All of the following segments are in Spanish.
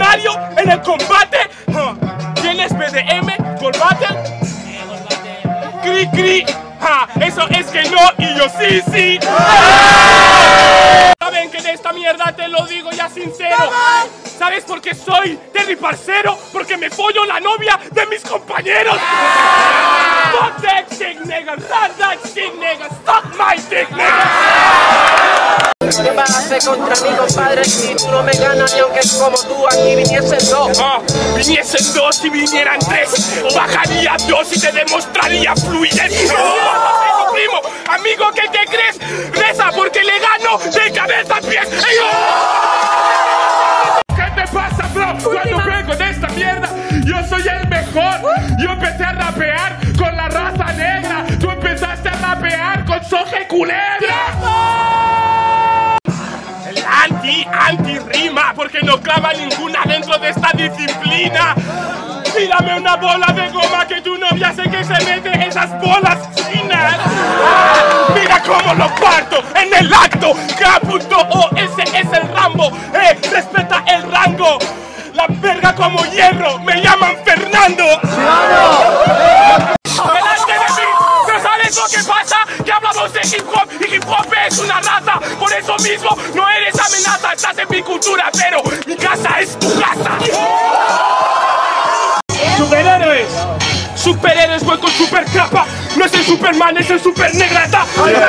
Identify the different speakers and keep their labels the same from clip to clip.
Speaker 1: adversario en el combate. ¿Tienes BDM? ¿Combate? Cri cri. Eso es que no y yo sí, sí. Saben que de esta mierda te lo digo ya sincero. ¿Sabes por qué soy Terry Parcero? Porque me follo la novia de mis compañeros. Fuck that shit, nigga. Fuck that shit, nigga. Suck my dick, nigga.
Speaker 2: ¿Qué vas a hacer contra mí, compadre? Si tú no me ganas, ni aunque como tú aquí viniesen dos.
Speaker 1: Viniesen dos y vinieran tres. Bajaría dos y te demostraría fluidez. Primo, amigo, ¿qué te crees? Reza porque le gano de cabeza a pies. ¿Qué te pasa, bro? Cuando vengo de esta mierda, yo soy el mejor. Yo empecé a rapear con la raza negra. Tú empezaste a rapear con Soje Culebra. El anti rima, porque no clava ninguna dentro de esta disciplina. Tírame una bola de goma que tu novia sé que se mete esas bolas chinas. Mira cómo lo parto en el acto. K.O.S es el Rambo. Respeta el rango. La verga como hierro. Me llaman Fernando. Delante de mí. ¿No sabes lo que pasa? Que hablamos de hip hop y hip hop es una raza. Por eso mismo no eres amenaza. Estás en mi cultura, pero mi casa es tu casa. Superhéroes. Superhéroes, voy con super capa. No es el Superman, es el super negrata.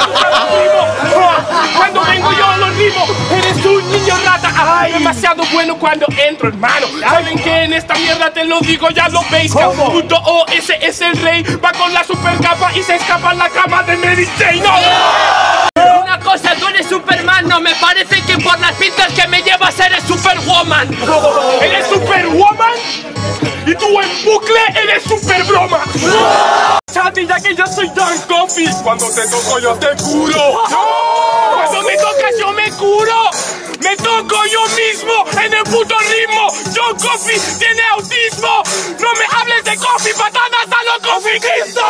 Speaker 1: Cuando vengo yo lo rimo. Eres un niño rata. Ay, demasiado bueno cuando entro, hermano. Saben que en esta mierda te lo digo, ya lo veis. K.O.S es el rey. Va con la super capa y se escapa en la cama de Mary Jane.
Speaker 2: Una cosa, tú eres Superman. No me parece que por las pintas que me llevas eres Superwoman.
Speaker 1: ¿Eres Superwoman? Y tú en bucle eres super broma. Chati, ya que yo soy Don Coffee. Cuando te toco yo te curo. Cuando me tocas yo me curo. Me toco yo mismo en el puto ritmo. John Coffee tiene autismo. No me hables de coffee, patadas a lo Coffee Cristo.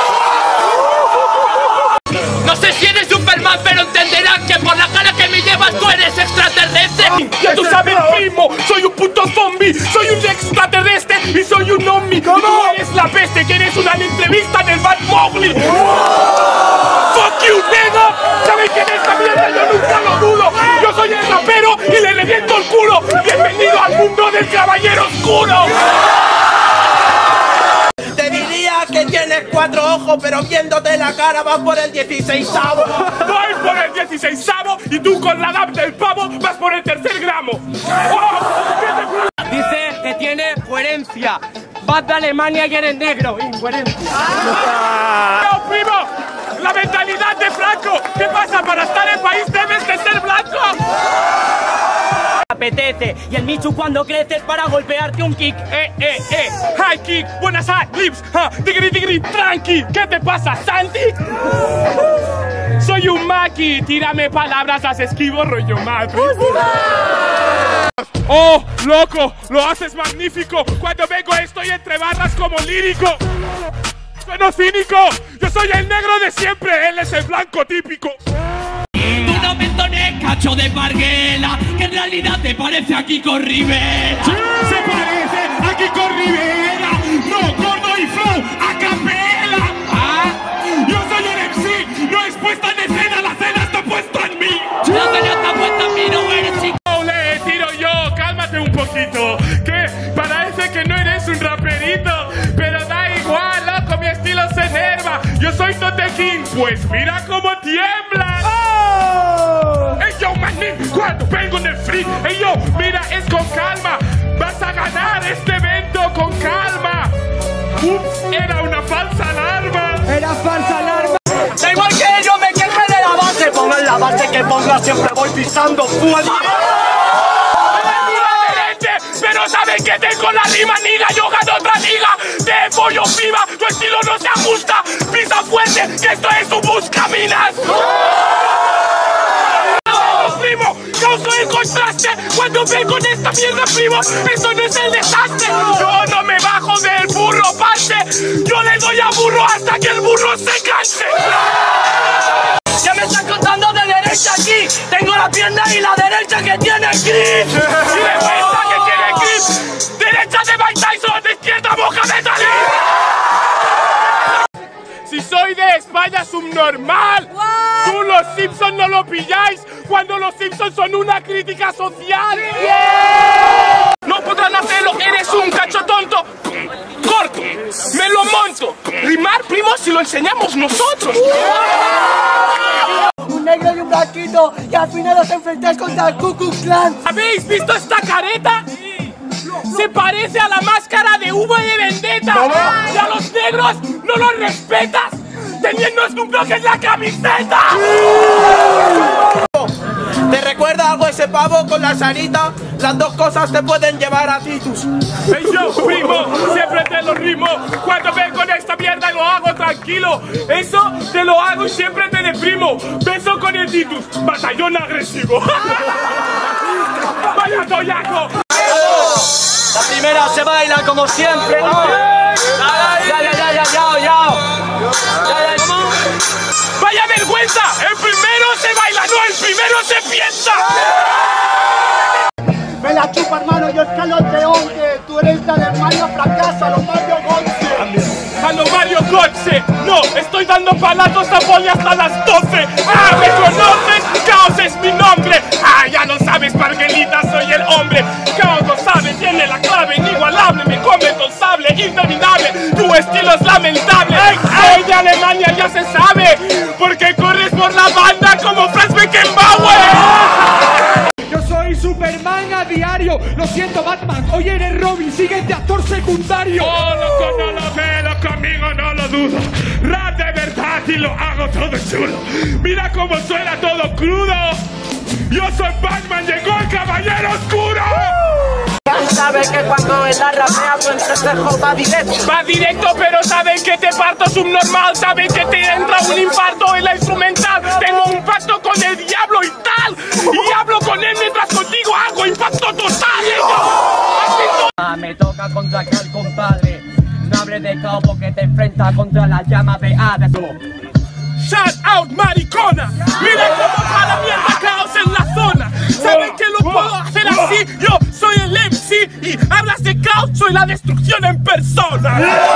Speaker 2: No sé si eres Superman, pero entenderás que por la cara que me llevas tú eres extraterrestre.
Speaker 1: Ya tú sabes, primo, soy un puto zombie. Soy un extraterrestre y soy un zombie. Tú eres la peste, que eres una entrevista del Bad Mowgli. Fuck you, nigga. ¿Sabes quién es esta mierda? Yo nunca lo dudo. Yo soy el rapero y le reviento el culo. Bienvenido al mundo del caballero oscuro.
Speaker 2: Te diría que tienes 4 ojos, pero viéndote la cara vas por el 16avo.
Speaker 1: Voy por el 16avo y tú con la DAP del pavo vas por el 3er gramo.
Speaker 2: Dice que tiene coherencia. Vas de Alemania y eres negro. Incoherencia.
Speaker 1: ¡No, primo! ¡La mentalidad de Franco! ¿Qué pasa? ¿Para estar en el país debes de ser blanco?
Speaker 2: Apetece. Y el Michu cuando creces para golpearte un kick.
Speaker 1: High kick, buenas lips, digri, tranqui. ¿Qué te pasa, Santi? Soy un maqui, tírame palabras, las esquivo rollo Matrix. Oh, loco, lo haces magnífico. Cuando vengo estoy entre barras como lírico. Sueno cínico, yo soy el negro de siempre, él es el blanco típico.
Speaker 3: Tú no me entones, cacho de parguela, que en realidad te parece a Kiko Rivera.
Speaker 1: Sí, se parece a Kiko Rivera. No, gordo y flow, a capela. Yo soy el MC, no es puesta en escena, la escena está puesta en mí.
Speaker 3: La escena está puesta en mí, no eres chico.
Speaker 1: Le tiro yo, cálmate un poquito. Que parece que no eres un raperito, pero da igual, loco, mi estilo se enerva. Yo soy Tote King, pues mira cómo tiembla. Ey yo, manín, cuando vengo en el free. Ey yo, mira, es con calma. Vas a ganar este evento con calma. Ups, era una falsa alarma.
Speaker 2: Era falsa alarma.
Speaker 3: Da igual que yo me queje de la base. Ponga en la base que ponga, siempre voy pisando fuerte.
Speaker 1: Pero sabes que tengo la rima, niga, yo gano otra liga. Te pollo viva, tu estilo no se ajusta. Pisa fuerte, que esto es un buscaminas. Primo, causo el contraste cuando vengo en esta mierda, primo. Esto no es el desastre. Yo no me bajo del burro, parte. Yo le doy a burro hasta que el burro se canse.
Speaker 3: Ya me están contando de derecha aquí. Tengo la pierna y la derecha que tiene grip.
Speaker 1: Si me cuenta que tiene grip, España subnormal. Tú los Simpsons no lo pilláis cuando los Simpsons son una crítica social. No podrán hacerlo, eres un cacho tonto. Corto, me lo monto. Rimar, primo, si lo enseñamos nosotros.
Speaker 4: Un negro y un blanquito y al final os enfrentáis contra el Ku Klux Klan.
Speaker 1: ¿Habéis visto esta careta? Se parece a la máscara de V de Vendetta. Y a los negros no los respetas teniendo Snoop Dogg en la camiseta.
Speaker 5: ¿Te recuerda algo ese pavo con la sanita? Las dos cosas te pueden llevar a Titus.
Speaker 1: Hey yo, primo, siempre te lo rimo. Cuando vengo en esta mierda lo hago tranquilo. Eso te lo hago y siempre te deprimo. Beso con el Titus, batallón agresivo. Vaya toyaco.
Speaker 2: La primera se baila como siempre, ¿no?
Speaker 1: ¡Vaya vergüenza! ¡El primero se baila, no! ¡El primero se piensa!
Speaker 4: Me la chupa, hermano, yo escalo el león, que tú eres la del Mario Fracaso, a los Mario Gotze.
Speaker 1: ¡A los Mario Gotze! ¡No! ¡Estoy dando palazos a Poli hasta las 12! ¡Ah! ¿Me conoces? ¡Caos es mi nombre! ¡Ah! Ya lo sabes, Parguelita, soy el hombre. ¡Caos lo sabe! Tiene la clave inigualable. Me come con sable, interminable. Tu estilo es lamentable. ¡Soy de Alemania, ya se sabe! Porque corres por la banda como Franz Beckenbauer.
Speaker 6: Yo soy Superman a diario. Lo siento, Batman, hoy eres Robin. Siguiente actor secundario.
Speaker 1: Oh, loco, no lo veo, conmigo no lo dudo. Rap de verdad y lo hago todo chulo. Mira cómo suena todo crudo. Yo soy Batman, llegó el caballero oscuro.
Speaker 5: Sabes que cuando él la rapea tu entrecejo va directo.
Speaker 1: Va directo, pero saben que te parto subnormal. Saben que te entra un infarto en la instrumental. Tengo un pacto con el diablo y tal. Y hablo con él mientras contigo hago impacto total.
Speaker 2: Me toca contra aquel compadre. No hables de cabo que te enfrenta contra la llama de Hades.
Speaker 1: Shout out, maricona. Mira cómo va la mierda caos en la zona. Saben que lo puedo hacer así. Yo soy el MC y hablas de caos, soy la destrucción en persona.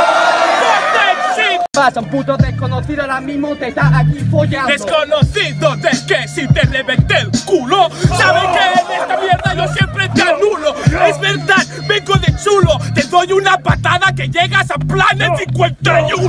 Speaker 2: Pasa un puto desconocido ahora mismo te está aquí follando.
Speaker 1: Desconocido de que si te reventé el culo. Saben que en esta mierda yo siempre te anulo. Es verdad, vengo de chulo. Te doy una patada que llegas a Planet 51.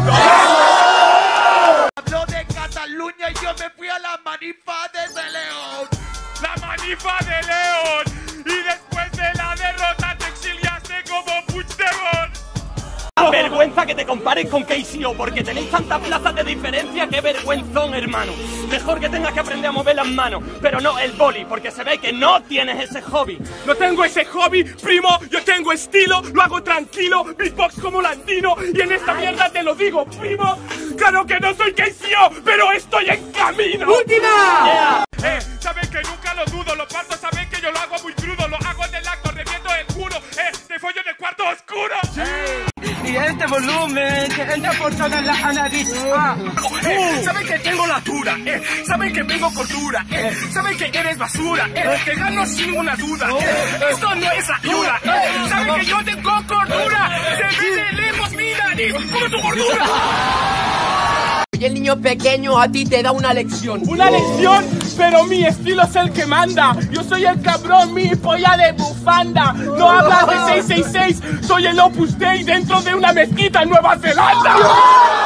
Speaker 5: Habló de Cataluña y yo me fui a la manifa de León.
Speaker 1: La manifa de León. Y después de la derrota te exiliaste como Puigdemont.
Speaker 2: Vergüenza que te compares con KCO, porque tenéis tantas plazas de diferencia, que vergüenzón, hermano. Mejor que tengas que aprender a mover las manos, pero no el boli, porque se ve que no tienes ese hobby.
Speaker 1: No tengo ese hobby, primo, yo tengo estilo, lo hago tranquilo, beatbox como Landino, y en esta mierda te lo digo, primo. Claro que no soy KCO, pero estoy en camino.
Speaker 2: ¡Última!
Speaker 1: Saben que nunca lo dudo, lo parto, saben que yo lo hago muy crudo, lo hago en el acto, reviento el culo, te follo en el cuarto oscuro.
Speaker 2: Y este volumen que entra por toda la nariz.
Speaker 1: Saben que tengo la dura, saben que vengo cordura, saben que eres basura, que gano sin ninguna duda. Esto no es ayuda, saben que yo tengo cordura, se ve de lejos mi nariz como tu gordura.
Speaker 2: Y el niño pequeño a ti te da una lección.
Speaker 1: Una lección, pero mi estilo es el que manda. Yo soy el cabrón, mi polla de bufanda. No hablas de 666, soy el Opus Dei dentro de una mezquita en Nueva Zelanda.